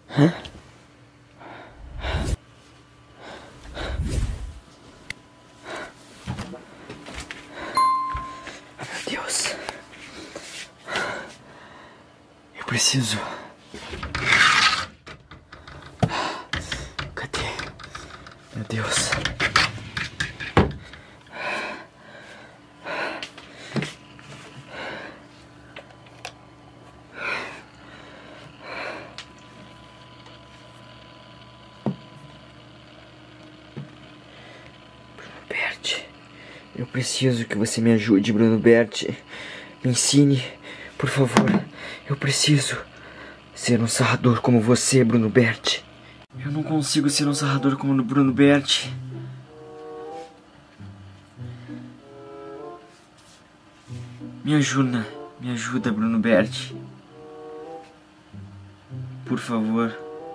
Hã? Meu Deus. Eu preciso. Cadê? Meu Deus. Eu preciso que você me ajude, Bruno Berti. Me ensine, por favor. Eu preciso ser um sarrador como você, Bruno Berti. Eu não consigo ser um sarrador como o Bruno Berti. Me ajuda, Bruno Berti. Por favor.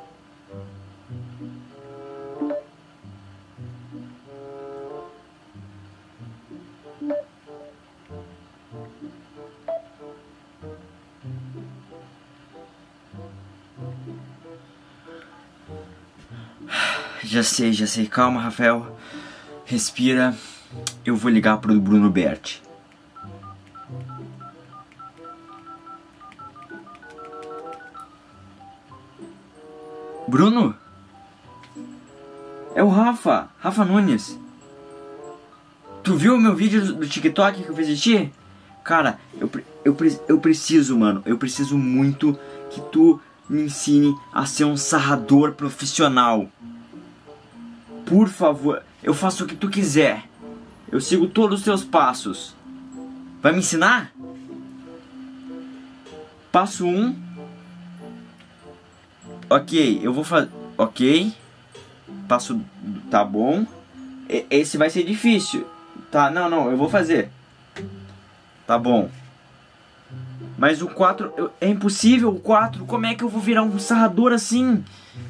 Já sei. Calma, Rafael. Respira. Eu vou ligar pro Bruno Berti. Bruno? É o Rafa Nunes. Tu viu o meu vídeo do TikTok que eu fiz de ti? Cara, eu preciso, mano. Eu preciso muito que tu me ensine a ser um sarrador profissional. Por favor, eu faço o que tu quiser. Eu sigo todos os teus passos. Vai me ensinar? Passo 1. Ok, eu vou fazer. Ok. Passo. Tá bom. Esse vai ser difícil. Tá, não, eu vou fazer. Tá bom. Mas o 4. É impossível o 4. Como é que eu vou virar um sarrador assim?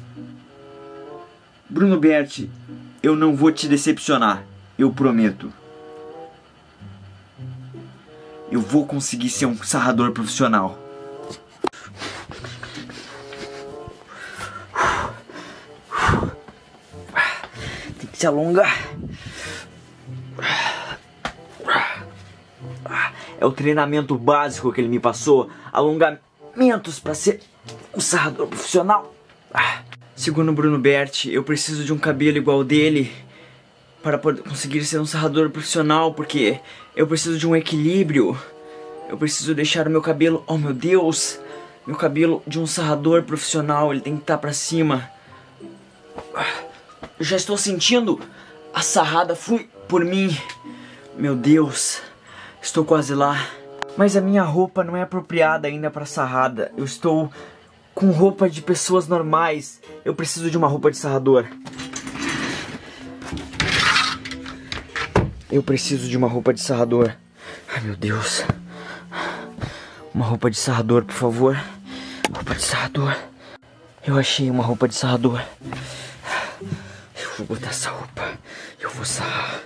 Bruno Berti, eu não vou te decepcionar. Eu prometo. Eu vou conseguir ser um sarrador profissional. Tem que se alongar. É o treinamento básico que ele me passou. Alongamentos para ser um sarrador profissional. Segundo o Bruno Berti, eu preciso de um cabelo igual dele para poder conseguir ser um sarrador profissional, porque eu preciso de um equilíbrio. Eu preciso deixar o meu cabelo... Oh, meu Deus! Meu cabelo de um sarrador profissional, ele tem que estar para cima. Eu já estou sentindo a sarrada flui por mim. Meu Deus, estou quase lá. Mas a minha roupa não é apropriada ainda para sarrada. Eu estou com roupa de pessoas normais. Eu preciso de uma roupa de sarrador. Eu preciso de uma roupa de sarrador. Ai, meu Deus. Uma roupa de sarrador, por favor. Roupa de sarrador. Eu achei uma roupa de sarrador. Eu vou botar essa roupa. Eu vou sarrar.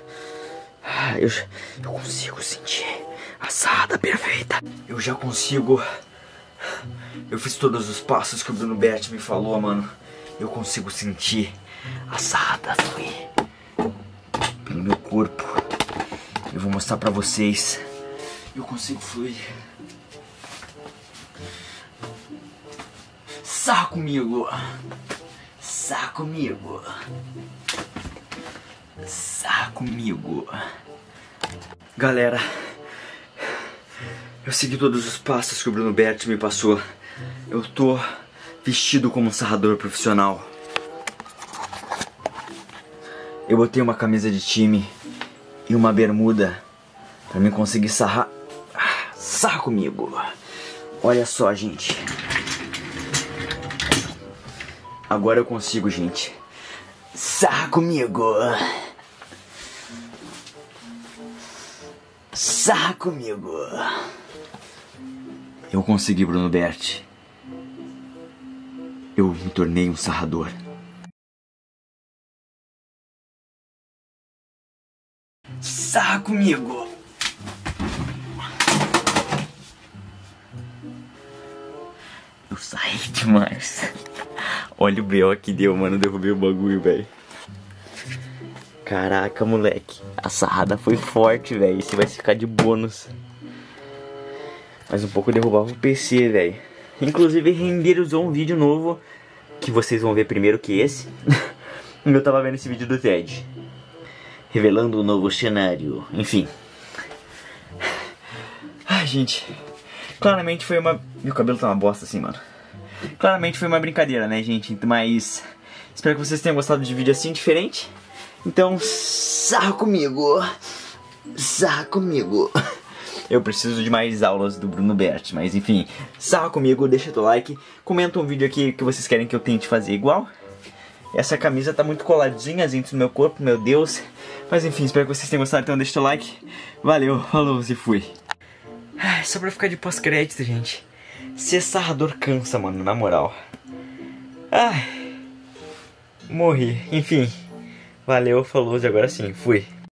Eu consigo sentir a sarrada perfeita. Eu já consigo. Eu fiz todos os passos que o Bruno Berti me falou, mano. Eu consigo sentir a sarrada fluir pelo meu corpo. Eu vou mostrar pra vocês. Eu consigo fluir. Sarra comigo. Sarra comigo. Sarra comigo. Galera, eu segui todos os passos que o Bruno Berti me passou. Eu tô vestido como um sarrador profissional. Eu botei uma camisa de time e uma bermuda pra mim conseguir sarrar. Sarra comigo. Olha só, gente. Agora eu consigo, gente. Sarra comigo. Sarra comigo. Eu consegui, Bruno Berti. Eu me tornei um sarrador. Sarra comigo. Eu saí demais. Olha o B.O. que deu, mano. Derrubei o bagulho, velho. Caraca, moleque. A sarrada foi forte, velho. Esse vai ficar de bônus. Mas um pouco derrubava o PC, velho. Inclusive, renderizou um vídeo novo que vocês vão ver primeiro que esse. Eu tava vendo esse vídeo do Ted, revelando um novo cenário. Enfim. Ai, gente. Claramente foi uma... Meu cabelo tá uma bosta assim, mano. Claramente foi uma brincadeira, né, gente? Mas espero que vocês tenham gostado de vídeo assim, diferente. Então, sarra comigo. Sarra comigo. Eu preciso de mais aulas do Bruno Berti, mas enfim, sarra comigo, deixa teu like, comenta um vídeo aqui que vocês querem que eu tente fazer igual. Essa camisa tá muito coladinha dentro do meu corpo, meu Deus. Mas enfim, espero que vocês tenham gostado, então deixa teu like. Valeu, falou e fui. Só pra ficar de pós-crédito, gente. Ser sarrador cansa, mano, na moral. Ai, morri, enfim. Valeu, falou, e agora sim, fui.